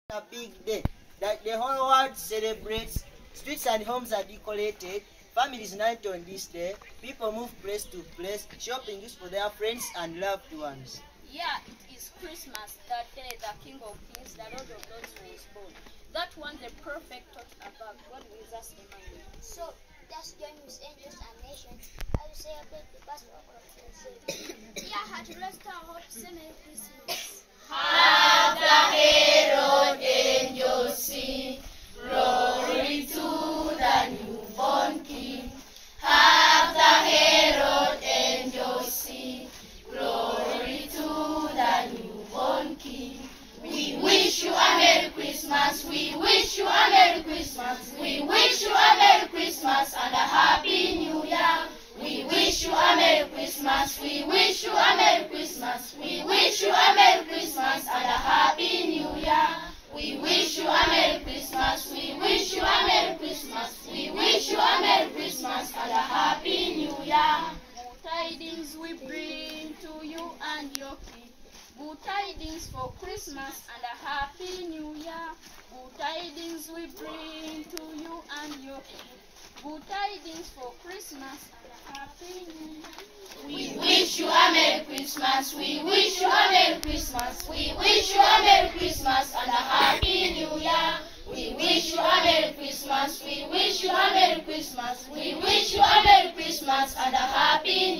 A big day that the whole world celebrates. Streets and homes are decorated. Families unite on this day. People move place to place, shopping is for their friends and loved ones. Yeah, it is Christmas, that day the King of Kings, the Lord of Lords was born. That one the prophet talked about, God with us Emmanuel. So, let's join with angels and nations as we celebrate the birth of our Savior. Here at Restore Hope, say Merry Christmas. Have the herald angels sing, glory to the newborn King. Have the herald angels sing, glory to the newborn King. We wish you a Merry Christmas, we wish you a Merry Christmas, we wish you a Merry Christmas and a Happy New Year. We wish you a Merry Christmas, we wish you a Merry Christmas, we wish you a Merry Christmas and a Happy New Year. We wish you a Merry Christmas, we wish you a Merry Christmas, we wish you a Merry Christmas and a Happy New Year. Good tidings we bring to you and your king. Good tidings for Christmas and a Happy New Year. Good tidings we bring to you and your king. Good tidings for Christmas and a Happy New Year. We wish you a Merry Christmas, we wish you a Merry Christmas, we wish you a Merry Christmas and a Happy New Year. We wish you a Merry Christmas, we wish you a Merry Christmas, we wish you a Merry Christmas and a Happy New Year.